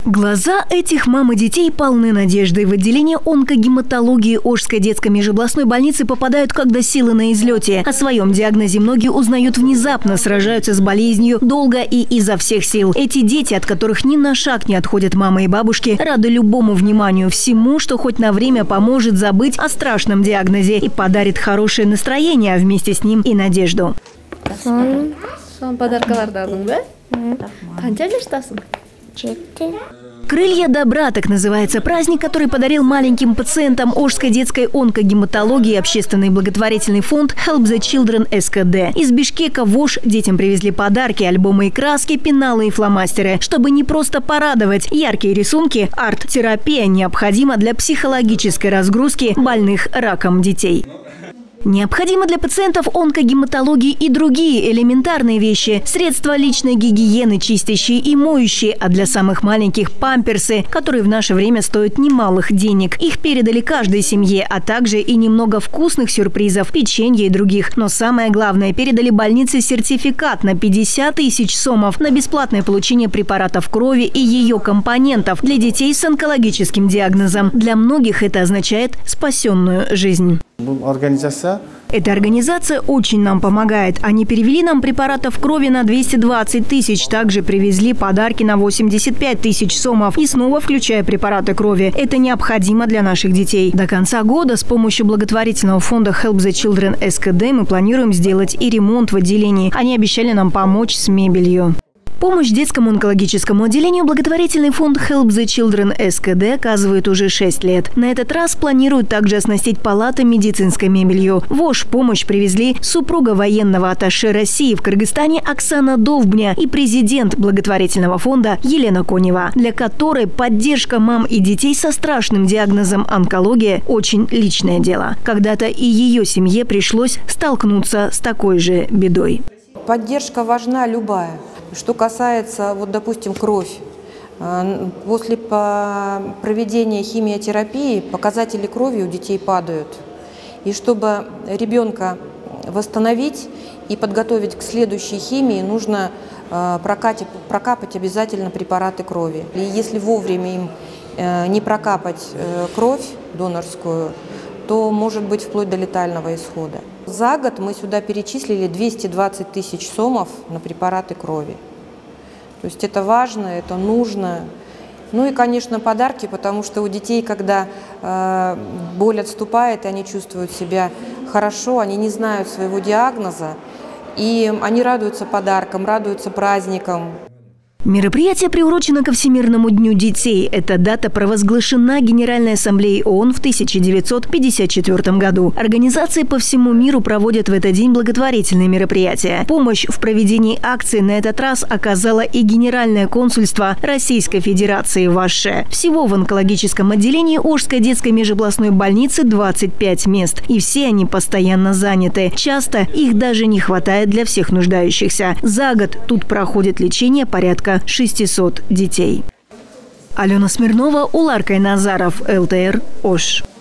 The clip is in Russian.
Глаза этих мам и детей полны надежды. В отделение онкогематологии Ошской детской межобластной больницы попадают, когда силы на излете. О своем диагнозе многие узнают внезапно, сражаются с болезнью долго и изо всех сил. Эти дети, от которых ни на шаг не отходят мамы и бабушки, рады любому вниманию, всему, что хоть на время поможет забыть о страшном диагнозе и подарит хорошее настроение, а вместе с ним и надежду. «Крылья добра» – так называется праздник, который подарил маленьким пациентам Ошской детской онкогематологии общественный благотворительный фонд Help the Children СКД. Из Бишкека в Ош детям привезли подарки, альбомы и краски, пеналы и фломастеры. Чтобы не просто порадовать, яркие рисунки, арт-терапия необходима для психологической разгрузки больных раком детей. Необходимы для пациентов онкогематологии и другие элементарные вещи. Средства личной гигиены, чистящие и моющие, а для самых маленьких – памперсы, которые в наше время стоят немалых денег. Их передали каждой семье, а также и немного вкусных сюрпризов, печенья и других. Но самое главное – передали больнице сертификат на 50 тысяч сомов на бесплатное получение препаратов крови и ее компонентов для детей с онкологическим диагнозом. Для многих это означает спасенную жизнь. Эта организация очень нам помогает. Они перевели нам препаратов крови на 220 тысяч. Также привезли подарки на 85 тысяч сомов. И снова включая препараты крови. Это необходимо для наших детей. До конца года с помощью благотворительного фонда Help the Children СКД мы планируем сделать и ремонт в отделении. Они обещали нам помочь с мебелью. Помощь детскому онкологическому отделению благотворительный фонд Help the Children СКД оказывает уже 6 лет. На этот раз планируют также оснастить палаты медицинской мебелью. В Ош помощь привезли супруга военного атташе России в Кыргызстане Оксана Довбня и президент благотворительного фонда Елена Конева, для которой поддержка мам и детей со страшным диагнозом онкология – очень личное дело. Когда-то и ее семье пришлось столкнуться с такой же бедой. Поддержка важна любая. Что касается, вот, допустим, кровь. После проведения химиотерапии показатели крови у детей падают. И чтобы ребенка восстановить и подготовить к следующей химии, нужно прокапать обязательно препараты крови. И если вовремя им не прокапать кровь донорскую, то может быть вплоть до летального исхода. За год мы сюда перечислили 220 тысяч сомов на препараты крови. То есть это важно, это нужно. Ну и, конечно, подарки, потому что у детей, когда боль отступает, и они чувствуют себя хорошо, они не знают своего диагноза, и они радуются подаркам, радуются праздникам. Мероприятие приурочено ко Всемирному дню детей. Эта дата провозглашена Генеральной ассамблеей ООН в 1954 году. Организации по всему миру проводят в этот день благотворительные мероприятия. Помощь в проведении акции на этот раз оказало и Генеральное консульство Российской Федерации в Оше. Всего в онкологическом отделении Ошской детской межобластной больницы 25 мест. И все они постоянно заняты. Часто их даже не хватает для всех нуждающихся. За год тут проходит лечение порядка 600 детей. Алена Смирнова, Улар Кайназаров, ЛТР, Ош.